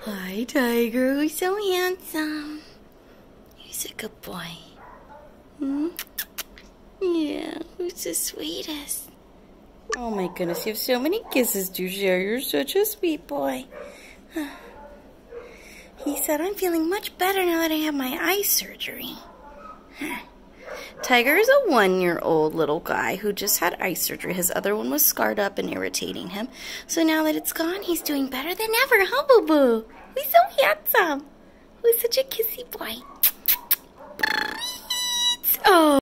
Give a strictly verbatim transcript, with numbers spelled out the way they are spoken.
Hi, Tiger. Who's so handsome? He's a good boy. Hmm? Yeah, who's the sweetest? Oh my goodness, you have so many kisses to share. You're such a sweet boy. He said, I'm feeling much better now that I have my eye surgery. Tiger is a one-year-old little guy who just had eye surgery. His other one was scarred up and irritating him. So now that it's gone, he's doing better than ever, huh, boo-boo? He's so handsome. Who's such a kissy boy. Oh.